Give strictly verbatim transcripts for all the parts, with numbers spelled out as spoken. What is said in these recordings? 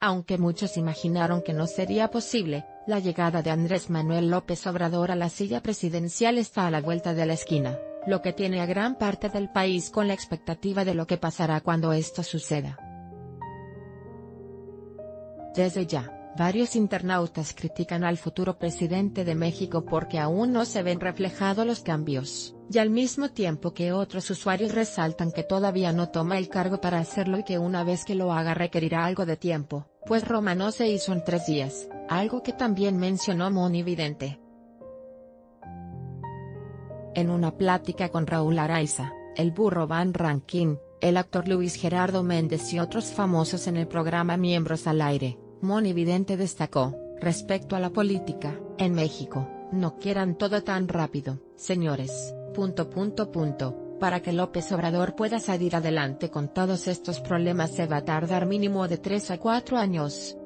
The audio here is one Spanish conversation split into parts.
Aunque muchos imaginaron que no sería posible, la llegada de Andrés Manuel López Obrador a la silla presidencial está a la vuelta de la esquina, lo que tiene a gran parte del país con la expectativa de lo que pasará cuando esto suceda. Desde ya, varios internautas critican al futuro presidente de México porque aún no se ven reflejados los cambios, y al mismo tiempo que otros usuarios resaltan que todavía no toma el cargo para hacerlo y que una vez que lo haga requerirá algo de tiempo, pues Roma no se hizo en tres días, algo que también mencionó Moni Vidente. En una plática con Raúl Araiza, el burro Van Rankin, el actor Luis Gerardo Méndez y otros famosos en el programa Miembros al Aire, Moni Vidente destacó, respecto a la política, en México, no quieran todo tan rápido, señores, punto punto punto, para que López Obrador pueda salir adelante con todos estos problemas se va a tardar mínimo de tres a cuatro años.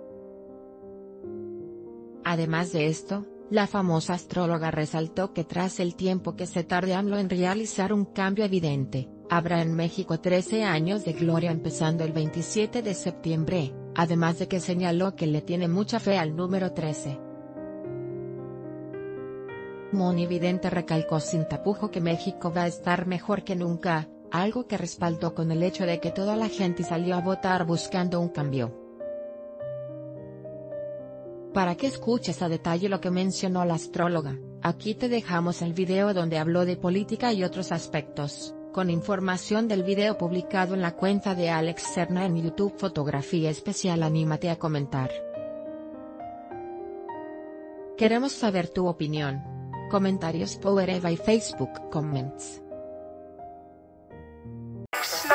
Además de esto, la famosa astróloga resaltó que tras el tiempo que se tarde AMLO en realizar un cambio evidente, habrá en México trece años de gloria empezando el veintisiete de septiembre, además de que señaló que le tiene mucha fe al número trece. Moni Vidente recalcó sin tapujo que México va a estar mejor que nunca, algo que respaldó con el hecho de que toda la gente salió a votar buscando un cambio. Para que escuches a detalle lo que mencionó la astróloga, aquí te dejamos el video donde habló de política y otros aspectos, con información del video publicado en la cuenta de Alex Serna en YouTube. Fotografía especial. Anímate a comentar. Queremos saber tu opinión. Comentarios Power Eva y Facebook Comments.